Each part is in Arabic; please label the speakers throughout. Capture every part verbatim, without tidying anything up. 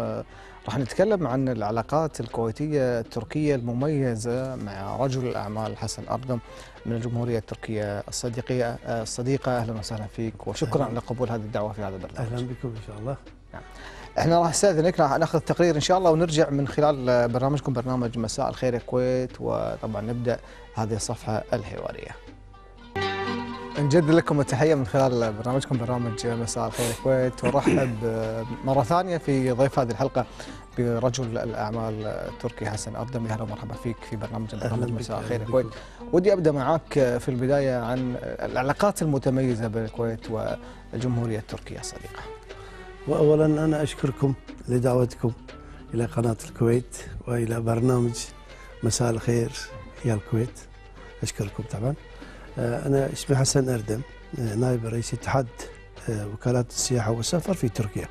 Speaker 1: راح نتكلم عن العلاقات الكويتية التركية المميزة مع رجل الأعمال حسن أردم من الجمهورية التركية الصديقية الصديقة. أهلا وسهلا فيك وشكرا على قبول هذه الدعوة في هذا البرنامج.
Speaker 2: أهلا بكم إن شاء الله.
Speaker 1: نعم. احنا راح نستأذنك، راح ناخذ تقرير إن شاء الله ونرجع من خلال برنامجكم برنامج مساء الخير يا كويت، وطبعا نبدأ هذه الصفحة الحوارية. نجدد لكم التحية من خلال برنامجكم برنامج مساء الخير يا كويت، ونرحب مرة ثانية في ضيف هذه الحلقة برجل الأعمال التركي حسن أردم. أهلا ومرحبا فيك في برنامج برنامج مساء الخير يا كويت. ودي أبدأ معك في البداية عن العلاقات المتميزة بين الكويت والجمهورية التركية الصديقة.
Speaker 2: وأولا أنا أشكركم لدعوتكم إلى قناة الكويت وإلى برنامج مساء الخير يا الكويت. أشكركم طبعا. أنا اسمي حسن أردم، نائب رئيس اتحاد وكالات السياحة والسفر في تركيا.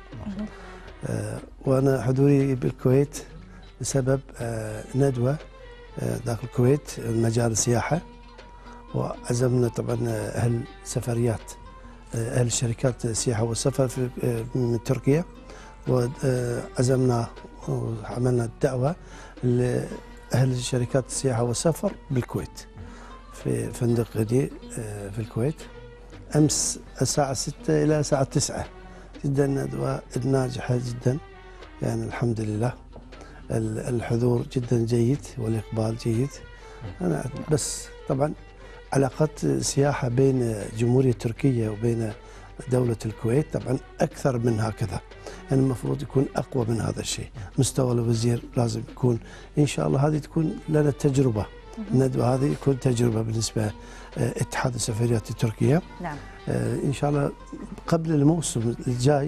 Speaker 2: وأنا حضوري بالكويت بسبب ندوة داخل الكويت مجال السياحة، وعزمنا طبعا أهل سفريات أهل الشركات السياحة والسفر في من تركيا، وعزمنا وعملنا الدعوة لأهل الشركات السياحة والسفر بالكويت في فندق غدي في الكويت أمس الساعة ستة إلى الساعة تسعة. جدا ندوة ناجحة جدا، يعني الحمد لله الحضور جدا جيد والإقبال جيد. أنا بس طبعا علاقات السياحة بين جمهورية تركيا وبين دولة الكويت طبعا أكثر من هكذا، يعني المفروض يكون أقوى من هذا الشيء. مستوى الوزير لازم يكون إن شاء الله هذه تكون لنا تجربة، الندوة هذه يكون تجربة بالنسبة اتحاد السفريات التركية.
Speaker 3: نعم.
Speaker 2: إن شاء الله قبل الموسم الجاي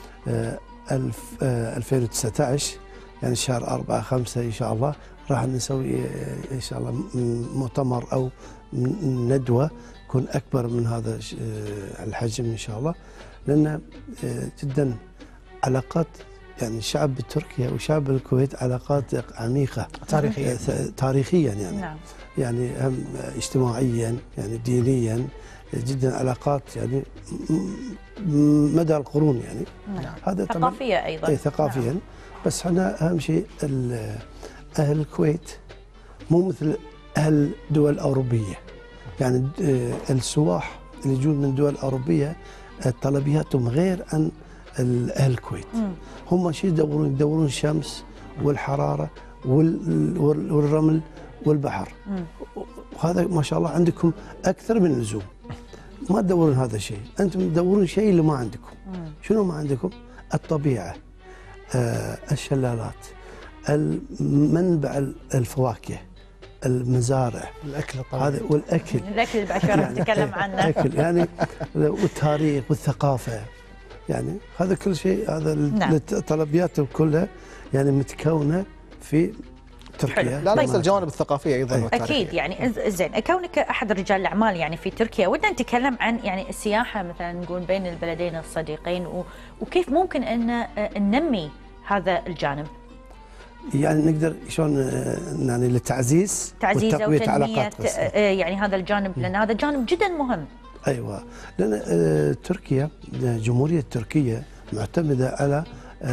Speaker 2: ألفين وتسعة عشر، يعني شهر أربعة خمسة إن شاء الله راح نسوي إن شاء الله مؤتمر أو ندوة تكون أكبر من هذا الحجم إن شاء الله، لأن جدا علاقات يعني شعب تركيا وشعب الكويت علاقات عميقة
Speaker 1: تاريخيا
Speaker 2: تاريخيا يعني.
Speaker 3: نعم.
Speaker 2: يعني هم اجتماعيا يعني دينيا جدا علاقات يعني مدى القرون يعني.
Speaker 3: نعم.
Speaker 2: هذا
Speaker 3: ثقافية أيضا.
Speaker 2: اي ثقافيا. نعم. بس احنا اهم شيء اهل الكويت مو مثل اهل دول اوروبيه، يعني السواح اللي يجون من دول اوروبيه طلبياتهم غير عن اهل الكويت. مم. هم شيء يدورون يدورون الشمس والحراره والرمل والبحر. مم. وهذا ما شاء الله عندكم اكثر من اللزوم، ما تدورون هذا الشيء، انتم تدورون شيء اللي ما عندكم. مم. شنو ما عندكم؟ الطبيعه، آه الشلالات، المنبع الفواكه، المزارع،
Speaker 1: الاكل طبعا
Speaker 2: هذا والأكل
Speaker 3: الأكل اللي بعد راح نتكلم عنه.
Speaker 2: الأكل يعني والتاريخ والثقافة، يعني هذا كل شيء هذا. نعم. طلبياتهم كلها يعني متكونة في تركيا.
Speaker 1: لا ننسى الجوانب الثقافية أيضا والتاريخية.
Speaker 3: أكيد. يعني زين، كونك أحد رجال الأعمال يعني في تركيا، ودنا نتكلم عن يعني السياحة مثلا نقول بين البلدين الصديقين، وكيف ممكن أن ننمي هذا الجانب.
Speaker 2: يعني نقدر شلون يعني للتعزيز
Speaker 3: تعزيز
Speaker 2: وتقوية علاقات
Speaker 3: يعني هذا الجانب، لأن هذا جانب جدا مهم.
Speaker 2: أيوة، لأن تركيا جمهورية تركيا معتمدة على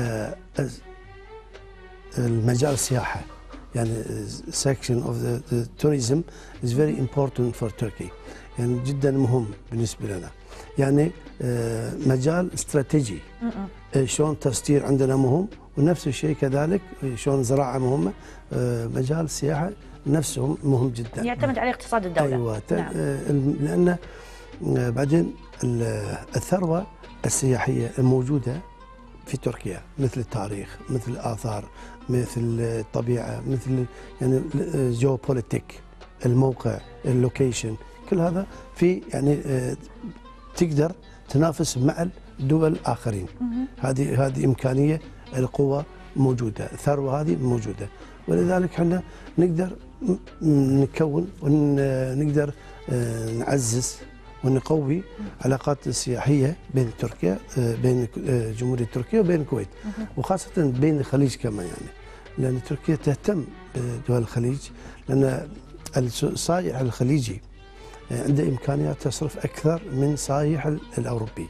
Speaker 2: المجال السياحة، يعني section of the, the tourism is very important for Turkey، يعني جدا مهم بالنسبة لنا، يعني مجال استراتيجي. شلون تسطير عندنا مهم، ونفس الشيء كذلك شلون زراعة مهمة، مجال السياحة نفسهم مهم جدا،
Speaker 3: يعتمد على اقتصاد الدولة.
Speaker 2: أيوة. نعم. لأن بعدين الثروة السياحية الموجودة في تركيا مثل التاريخ، مثل الآثار، مثل الطبيعة، مثل يعني جيوبوليتيك، الموقع، اللوكيشن، كل هذا في يعني تقدر تنافس مع الدول الآخرين. هذه هذه إمكانية، القوة موجودة، الثروة هذه موجودة، ولذلك احنا نقدر نكون ونقدر نعزز ونقوي علاقات السياحية بين تركيا، بين جمهورية تركيا وبين الكويت، وخاصة بين الخليج كمان، يعني لأن تركيا تهتم بدول الخليج، لأن السائح الخليجي عنده إمكانيات تصرف أكثر من السائح الأوروبي،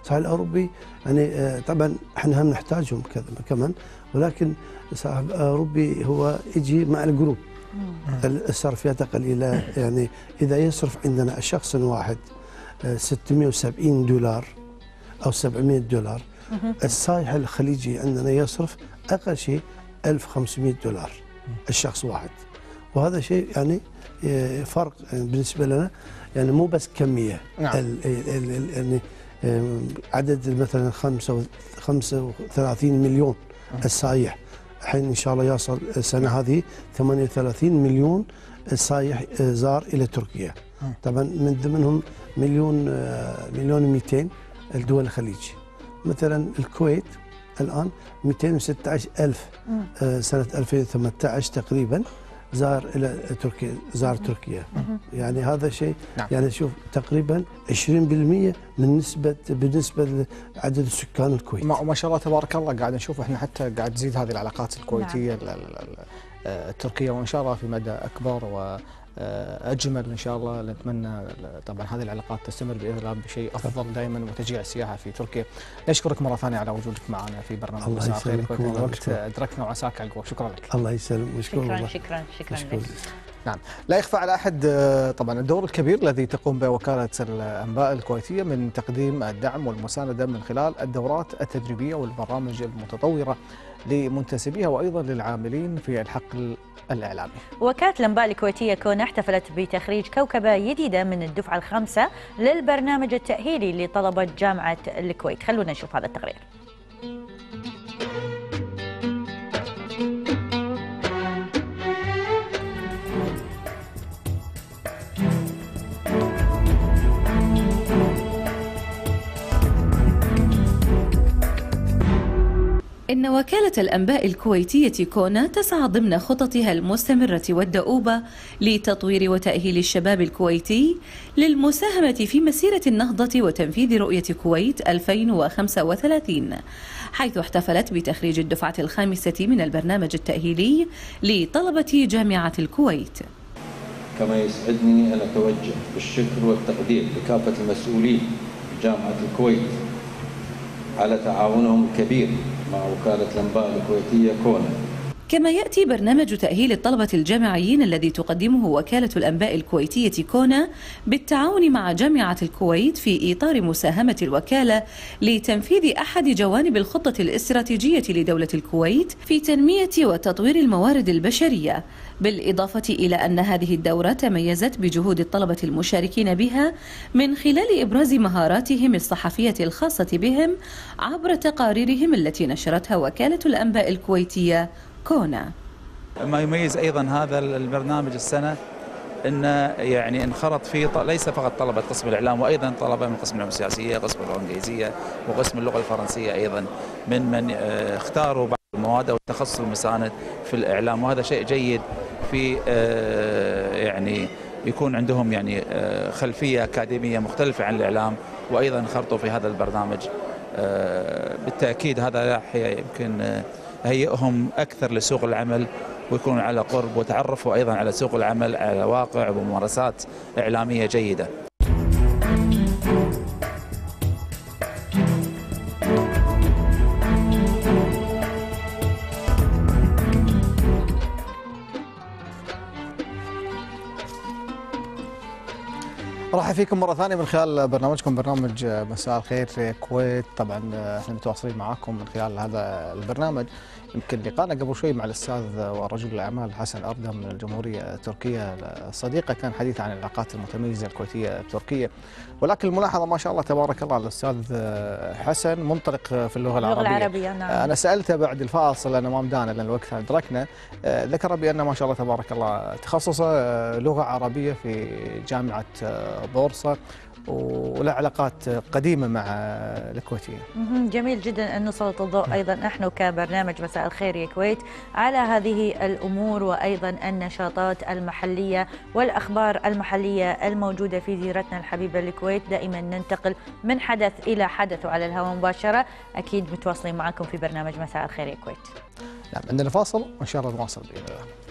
Speaker 2: الساحل الاوروبي يعني طبعا احنا هم نحتاجهم كمان، ولكن الساحل الاوروبي هو يجي مع الجروب، الصرفيات قليله. يعني اذا يصرف عندنا الشخص واحد ستمئة وسبعين دولار او سبعمئة دولار، السائح الخليجي عندنا يصرف اقل شيء ألف وخمسمئة دولار الشخص واحد. وهذا شيء يعني فرق بالنسبه لنا، يعني مو بس كميه. نعم. يعني عدد مثلا خمسة وثلاثين مليون السائح، الحين ان شاء الله يصل السنه هذه ثمانية وثلاثين مليون سائح زار الى تركيا. طبعا من ضمنهم مليون مليون ومئتين الدول الخليج. مثلا الكويت الان مئتين وستة عشر ألف سنه ألفين وثمانية عشر تقريبا زار الى تركيا، زار تركيا. يعني هذا شيء، نعم. يعني شوف تقريبا عشرين بالمئة من نسبه بالنسبه لعدد السكان الكويت.
Speaker 1: ما, ما شاء الله تبارك الله قاعد نشوف احنا حتى قاعد تزيد هذه العلاقات الكويتيه، نعم. التركيه، وان شاء الله في مدى اكبر و اجمل ان شاء الله. نتمنى طبعا هذه العلاقات تستمر باذن الله بشيء افضل دائما، وتشجيع السياحه في تركيا. نشكرك مره ثانيه على وجودك معنا في برنامج مساء الخير. الوقت ادركنا وعساك على القوه. شكرا لك.
Speaker 2: الله يسلمك.
Speaker 3: شكرا شكرا شكرا لك.
Speaker 1: نعم، لا يخفى على احد طبعا الدور الكبير الذي تقوم به وكاله الانباء الكويتيه من تقديم الدعم والمسانده من خلال الدورات التدريبيه والبرامج المتطوره لمنتسبيها وايضا للعاملين في الحقل الإعلامي.
Speaker 3: وكالة الأنباء الكويتية كونا احتفلت بتخريج كوكبة جديدة من الدفعة الخامسة للبرنامج التأهيلي لطلبة جامعة الكويت. خلونا نشوف هذا التقرير.
Speaker 4: إن وكالة الأنباء الكويتية كونا تسعى ضمن خططها المستمرة والدؤوبة لتطوير وتأهيل الشباب الكويتي للمساهمة في مسيرة النهضة وتنفيذ رؤية كويت ألفين وخمسة وثلاثين، حيث احتفلت بتخريج الدفعة الخامسة من البرنامج التأهيلي لطلبة جامعة الكويت.
Speaker 5: كما يسعدني أن أتوجه بالشكر والتقدير لكافة المسؤولين بجامعة الكويت على تعاونهم الكبير مع وكالة الأنباء الكويتية كونا.
Speaker 4: كما يأتي برنامج تأهيل الطلبة الجامعيين الذي تقدمه وكالة الأنباء الكويتية كونا بالتعاون مع جامعة الكويت في إطار مساهمة الوكالة لتنفيذ أحد جوانب الخطة الاستراتيجية لدولة الكويت في تنمية وتطوير الموارد البشرية، بالإضافة إلى أن هذه الدورة تميزت بجهود الطلبة المشاركين بها من خلال إبراز مهاراتهم الصحفية الخاصة بهم عبر تقاريرهم التي نشرتها وكالة الأنباء الكويتية كونا.
Speaker 6: ما يميز أيضا هذا البرنامج السنة أن يعني انخرط فيه ليس فقط طلبة قسم الإعلام، وأيضا طلبة من قسم العلوم السياسية، قسم اللغة الإنجليزية، وقسم اللغة الفرنسية أيضا، من من اختاروا بعض المواد والتخصص المساند في الإعلام. وهذا شيء جيد في يعني يكون عندهم يعني خلفية أكاديمية مختلفة عن الإعلام، وأيضا انخرطوا في هذا البرنامج. بالتأكيد هذا يمكن هيئهم أكثر لسوق العمل، ويكونوا على قرب وتعرفوا أيضا على سوق العمل على واقع وممارسات إعلامية جيدة.
Speaker 1: مرحبا فيكم مرة ثانية من خلال برنامجكم برنامج مساء الخير كويت. طبعا احنا متواصلين معاكم من خلال هذا البرنامج. يمكن لقانا قبل شوي مع الاستاذ ورجل الاعمال حسن اردم من الجمهوريه التركيه الصديقه، كان حديث عن العلاقات المتميزه الكويتيه التركيه، ولكن الملاحظه ما شاء الله تبارك الله على الاستاذ حسن منطلق في اللغه العربيه.
Speaker 3: اللغه العربيه نعم.
Speaker 1: انا سالته بعد الفاصل، انا ما مدانا لان الوقت ادركنا، ذكر بان ما شاء الله تبارك الله تخصصه لغه عربيه في جامعه بورصه، وله علاقات قديمة مع الكويتية.
Speaker 3: جميل جدا أن نسلط الضوء أيضا نحن كبرنامج مساء الخير يا كويت على هذه الأمور، وأيضا النشاطات المحلية والأخبار المحلية الموجودة في جيرتنا الحبيبة الكويت. دائما ننتقل من حدث إلى حدث وعلى الهواء مباشرة. أكيد متواصلين معكم في برنامج مساء الخير يا كويت.
Speaker 1: نعم، عندنا فاصل وإن شاء الله نواصل بإذن الله.